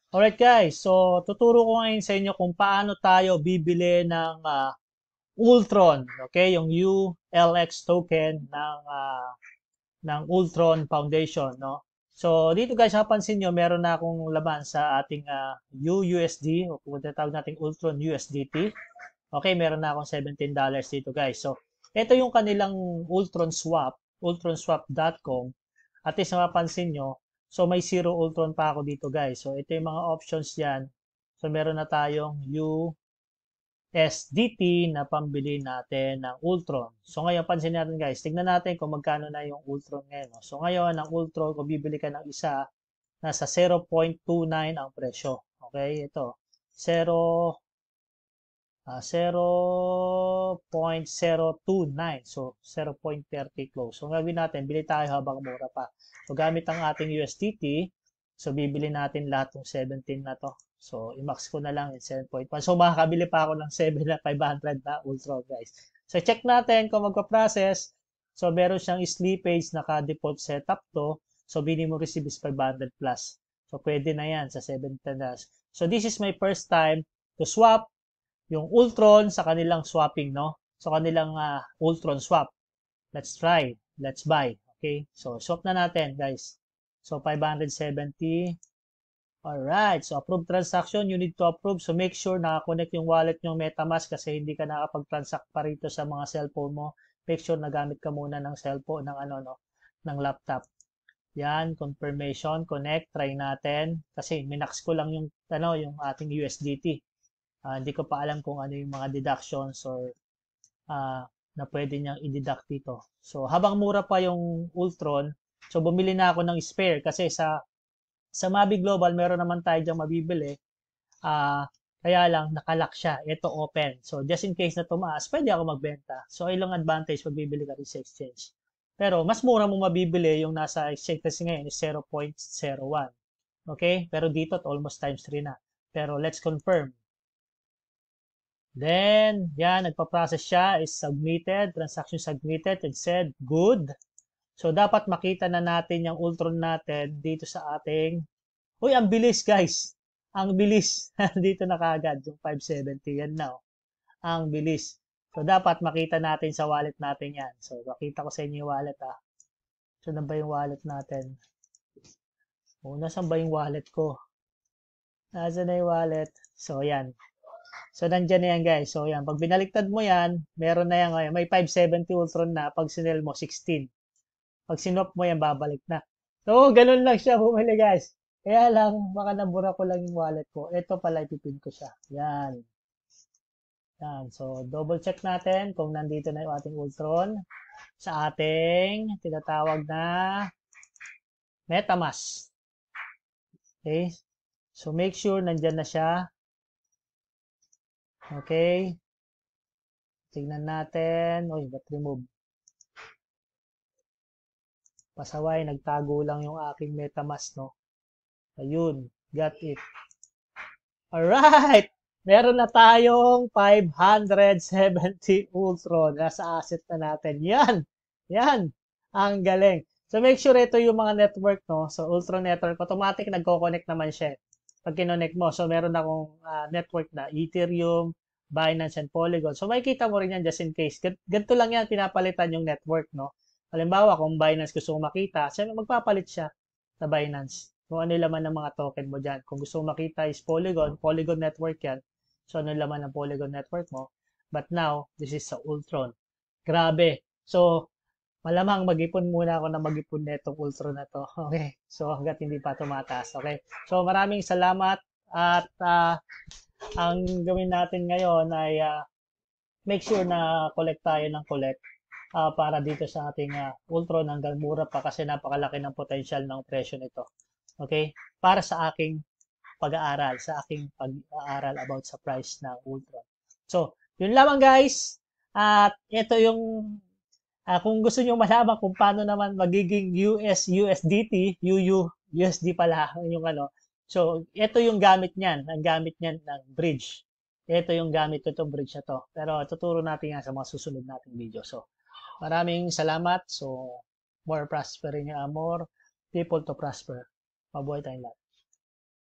Alright guys, so tuturo ko ngayon sa inyo kung paano tayo bibili ng Ultron, okay? Yung ULX token ng Ultron Foundation, no? So dito guys, napansin nyo, meron na akong laman sa ating UUSD o kung tinatawag nating Ultron USDT. Okay, meron na akong $17 dito guys. So ito yung kanilang Ultron Swap, ultronswap.com. At least napapansin nyo, so may zero Ultron pa ako dito guys. So ito yung mga options yan. So meron na tayong USDT na pambili natin ng Ultron. So ngayon, pansin natin guys, tignan natin kung magkano na yung Ultron ngayon. No? So ngayon, ang Ultron, kung bibili ka ng isa, nasa 0.29 ang presyo. Okay, ito. 0.029. So, 0.30 close. So, gagawin natin, bili tayo habang mura pa. So, gamit ang ating USDT, so, bibili natin lahat ng 17 na to. So, i-max ko na lang yung 7.1. So, makakabili pa ako ng 7 na 500 na Ultra, guys. So, check natin kung magpa-process. So, meron siyang slippage, naka-default setup to. So, minimum receive is 500 plus. So, pwede na yan sa 17 na. So, this is my first time to swap yung Ultron sa kanilang swapping, no? So, kanilang Ultron swap. Let's try. Let's buy. Okay? So, swap na natin, guys. So, 570. Alright. So, approve transaction. You need to approve. So, make sure nakakonect yung wallet yung MetaMask kasi hindi ka nakapag-transact pa rito sa mga cellphone mo. Make sure nagamit ka muna ng cellphone, ng laptop. Yan, confirmation, connect, try natin. Kasi minax ko lang yung ating USDT. Hindi ko pa alam kung ano yung mga deductions or na pwede niyang i-deduct dito. So, habang mura pa yung Ultron, so bumili na ako ng spare kasi sa Mavi Global, meron naman tayo diyang mabibili. Kaya lang, nakalock siya. Ito open. So, just in case na tumaas, pwede ako magbenta. So, ilang advantage pag bibili ka rin sa exchange. Pero, mas mura mo mabibili yung nasa exchange kasi ngayon is 0.01. Okay? Pero dito, almost times 3 na. Pero, let's confirm. Then, yan, nagpa-process siya, is submitted, transaction submitted, and said, good. So, dapat makita na natin yung Ultron natin dito sa ating, uy, ang bilis guys. Ang bilis. Dito na kagad, yung 570, yan na. Ang bilis. So, dapat makita natin sa wallet natin yan. So, makita ko sa inyo yung wallet So, na ba yung wallet natin? Nasaan ba yung wallet ko? Nasaan na yung wallet? So, yan. So, nandyan na yan, guys. So, yan. Pag binaliktad mo yan, meron na yan ngayon. May 570 Ultron na. Pag sinel mo, 16. Pag sinop mo yan, babalik na. So, ganun lang siya bumili, guys. Kaya lang, baka nabura ko lang yung wallet ko. Ito pala, ipipin ko siya. Yan. Yan. So, double check natin kung nandito na yung ating Ultron sa ating tinatawag na MetaMask. Okay? So, make sure nandyan na siya. Okay? Tignan natin. Uy, ba't remove? Pasaway, nagtago lang yung aking MetaMask, no? Ayun, got it. Alright! Meron na tayong 570 Ultron. Nasa asset na natin. Yan! Yan! Ang galing. So, make sure ito yung mga network, no? So, Ultron network, automatic nagko-connect naman siya. Pag kinonnect mo, so meron akong network na Ethereum, Binance, and Polygon. So, makikita mo rin yan just in case. Ganito lang yan, pinapalitan yung network, no? Halimbawa, kung Binance gusto mo makita, siyempre magpapalit siya sa Binance. Kung ano laman ng mga token mo dyan. Kung gusto mo makita is Polygon, Polygon network yan. So, ano laman ng Polygon network mo. But now, this is sa Ultron. Grabe. So, malamang mag-ipon muna ako na mag-ipon netong Ultron na to. Okay. So, hanggat hindi pa tumataas. Okay. So, maraming salamat. At ang gawin natin ngayon ay make sure na collect tayo ng collect para dito sa ating Ultron hanggang mura pa kasi napakalaki ng potential ng presyo nito. Okay? Para sa aking pag-aaral, sa aking pag-aaral about sa price ng Ultron. So, yun lamang guys. At ito yung kung gusto niyo malaman kung paano naman magiging USDT, USD pala yung ano. So, ito yung gamit niyan, ang gamit niyan ng bridge. Ito yung gamit ko itong bridge na to. Pero tuturo natin yan sa mga susunod nating video. So, maraming salamat. So, more prospering more people to prosper. Mabuhay tayong lahat.